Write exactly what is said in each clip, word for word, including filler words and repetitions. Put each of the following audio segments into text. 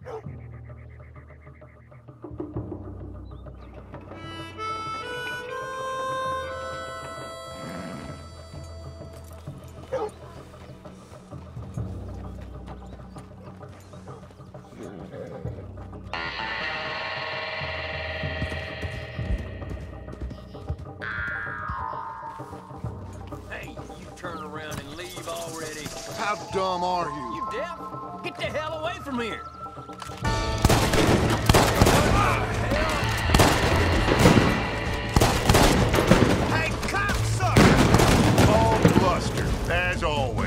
How dumb are you? You deaf? Get the hell away from here! Hey, cocksucker! All bluster, as always.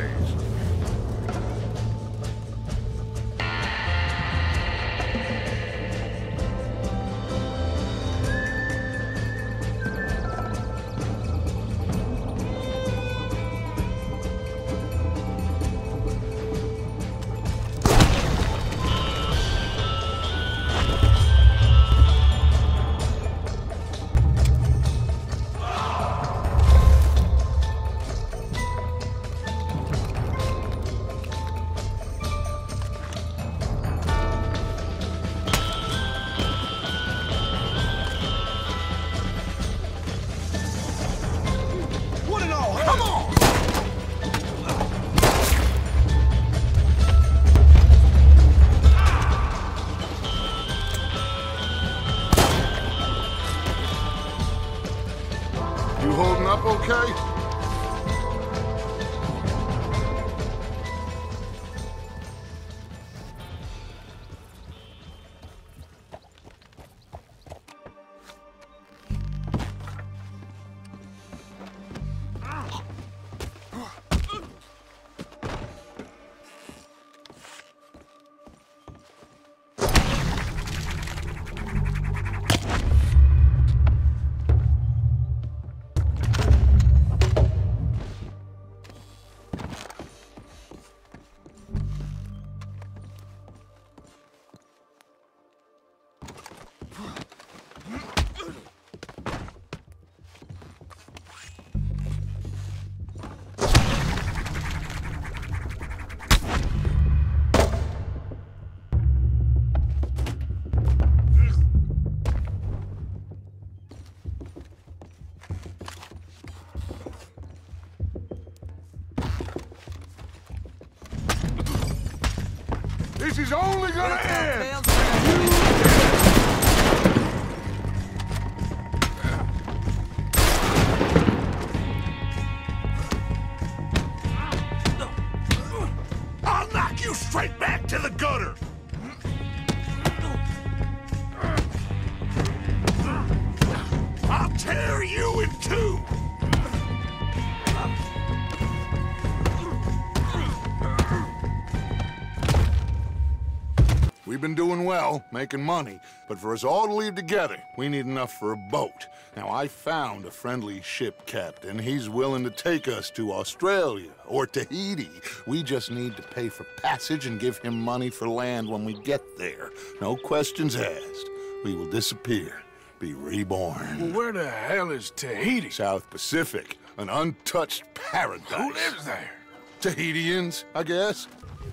You holding up okay? This is only gonna end! I'll knock you straight back to the gutter! I'll tear you in two! We've been doing well, making money, but for us all to leave together, we need enough for a boat. Now, I found a friendly ship captain. He's willing to take us to Australia or Tahiti. We just need to pay for passage and give him money for land when we get there. No questions asked. We will disappear, be reborn. Well, where the hell is Tahiti? South Pacific, an untouched paradise. Who lives there? Tahitians, I guess.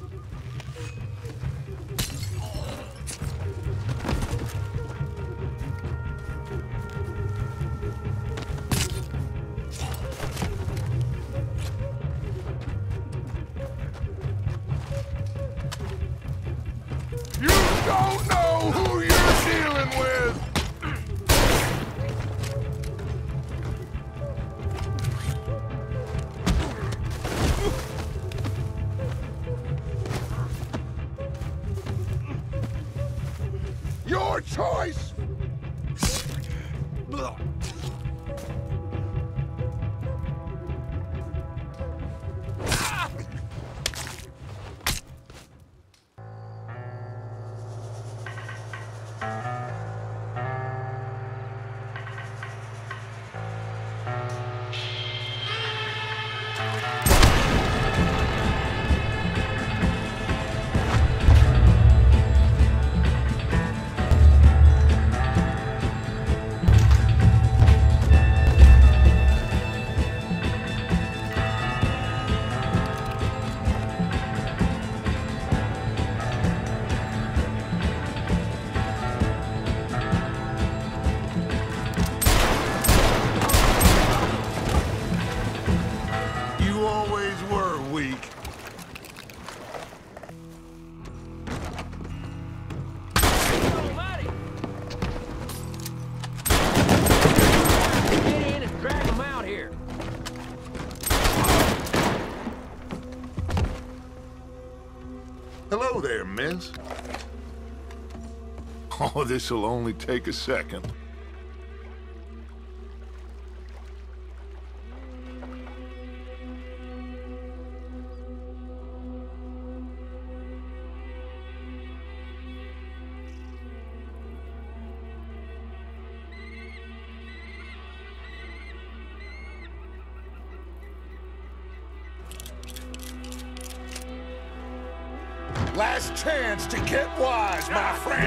You don't know who you're dealing with! Your choice! Hello there, miss. Oh, this'll only take a second. Last chance to get wise, my friend.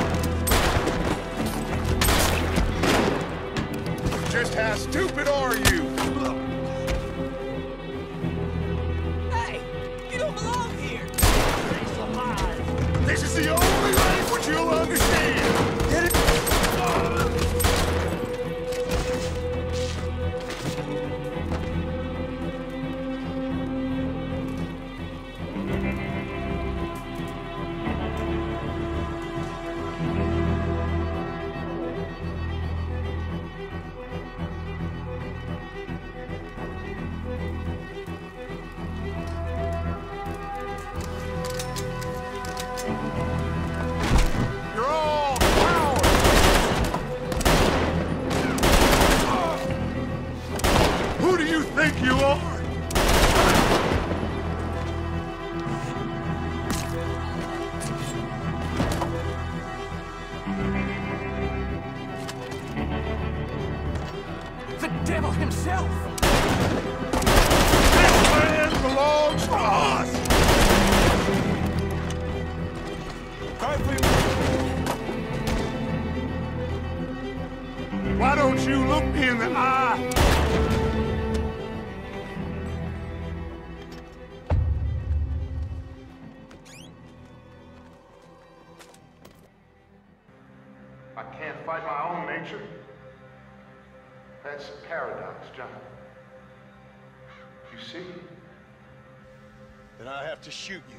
Just how stupid are you? Hey! You don't belong here! Face alive! This is the only language you'll understand. Get it? You're all cowards. Who do you think you are? The devil himself! This land belongs to us. Why don't you look me in the eye? I can't fight my own nature. That's a paradox, John. You see? Then I have to shoot you.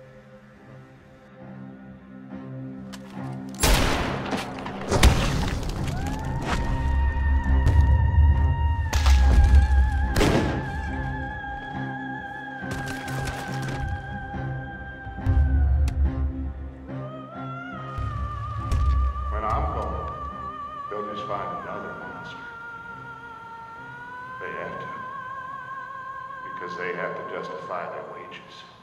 When I'm gone, they'll just find another monster. They have to. Because they have to justify their wages.